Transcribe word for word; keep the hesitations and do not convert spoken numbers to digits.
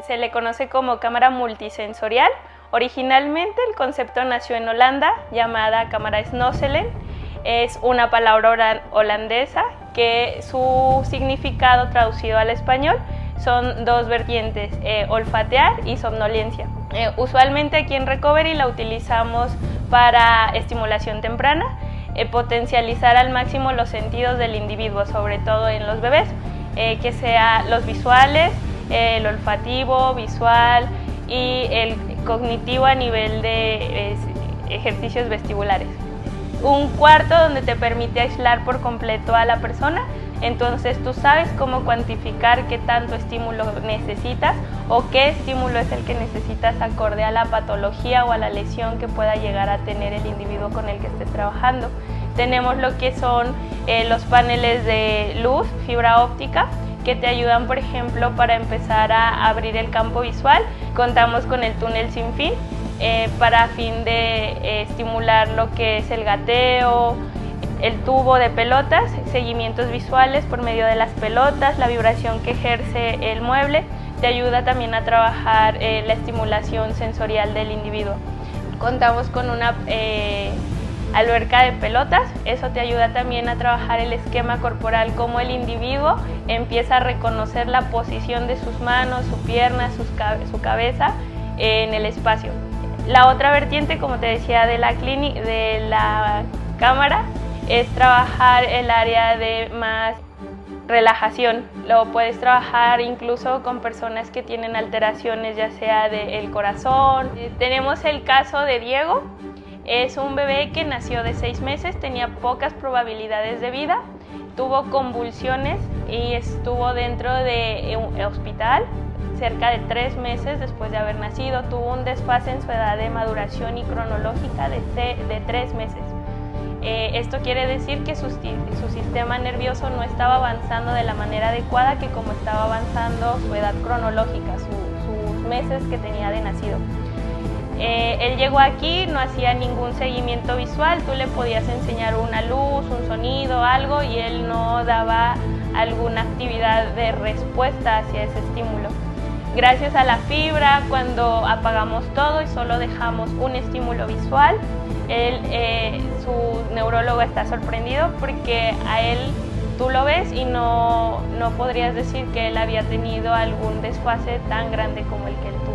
Se le conoce como cámara multisensorial. Originalmente el concepto nació en Holanda, llamada cámara Snosselen. Es una palabra holandesa que su significado traducido al español son dos vertientes, eh, olfatear y somnolencia. Eh, usualmente aquí en Recovery la utilizamos para estimulación temprana, eh, potencializar al máximo los sentidos del individuo, sobre todo en los bebés, eh, que sea los visuales, eh, el olfativo, visual y el cognitivo a nivel de eh, ejercicios vestibulares. Un cuarto donde te permite aislar por completo a la persona, entonces tú sabes cómo cuantificar qué tanto estímulo necesitas o qué estímulo es el que necesitas acorde a la patología o a la lesión que pueda llegar a tener el individuo con el que estés trabajando. Tenemos lo que son eh, los paneles de luz, fibra óptica, que te ayudan, por ejemplo, para empezar a abrir el campo visual. Contamos con el túnel sin fin eh, para fin de eh, estimular lo que es el gateo, el tubo de pelotas, seguimientos visuales por medio de las pelotas, la vibración que ejerce el mueble, te ayuda también a trabajar eh, la estimulación sensorial del individuo. Contamos con una eh, alberca de pelotas, eso te ayuda también a trabajar el esquema corporal, cómo el individuo empieza a reconocer la posición de sus manos, su pierna, sus, su cabeza en el espacio. La otra vertiente, como te decía, de la, de la cámara, es trabajar el área de más relajación. Lo puedes trabajar incluso con personas que tienen alteraciones, ya sea del corazón. Tenemos el caso de Diego. Es un bebé que nació de seis meses, tenía pocas probabilidades de vida, tuvo convulsiones y estuvo dentro de un hospital cerca de tres meses después de haber nacido. Tuvo un desfase en su edad de maduración y cronológica de, de tres meses. Eh, esto quiere decir que su, su sistema nervioso no estaba avanzando de la manera adecuada que como estaba avanzando su edad cronológica, su, sus meses que tenía de nacido. Eh, él llegó aquí, no hacía ningún seguimiento visual, tú le podías enseñar una luz, un sonido, algo, y él no daba alguna actividad de respuesta hacia ese estímulo. Gracias a la fibra, cuando apagamos todo y solo dejamos un estímulo visual, él, eh, su neurólogo está sorprendido porque a él tú lo ves y no, no podrías decir que él había tenido algún desfase tan grande como el que él